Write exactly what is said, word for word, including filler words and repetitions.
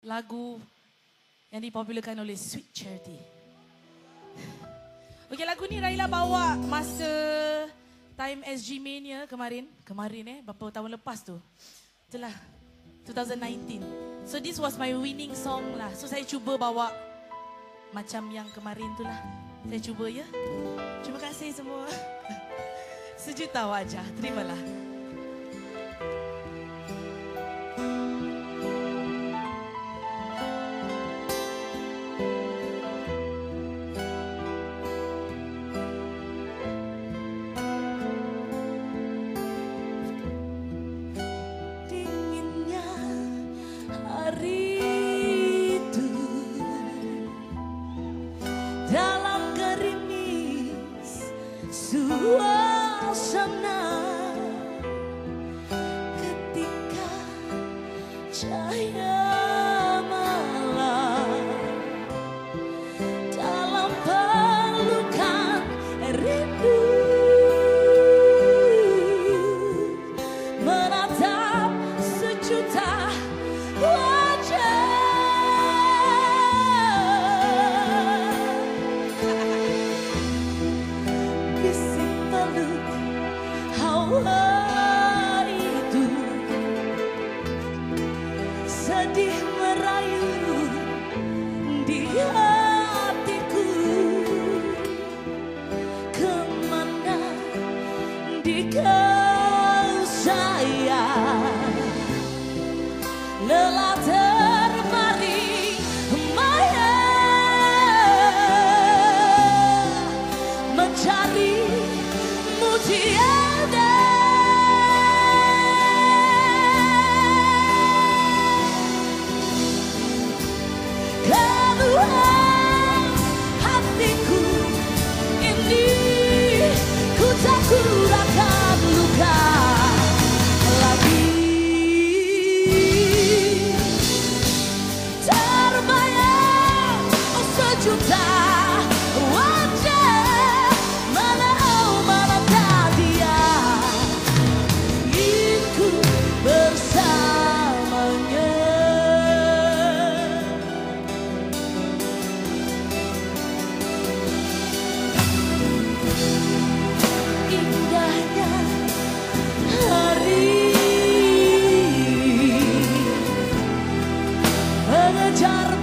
lagu yang dipopularkan oleh Sweet Charity. Okey, lagu ni Raila bawa masa Time S G Mania kemarin. Kemarin eh, berapa tahun lepas tu. Itulah, twenty nineteen. So this was my winning song lah. So saya cuba bawa macam yang kemarin tu lah. Saya cuba ya. Terima kasih semua. Sejuta wajah, terimalah. Dalam gerimis suasana, ketika cahaya malam dalam pelukan rindu menatap sejuta wajah. Hawa itu sedih merayu di hatiku, kemana di kau sayang, lelah terbaring maya mencari mutiara. Hatiku ini ku takut akan luka lagi, terbayang sejuta wajah, mana oh manakah dia, ingin ku bersamanya. Indahnya hari mengejar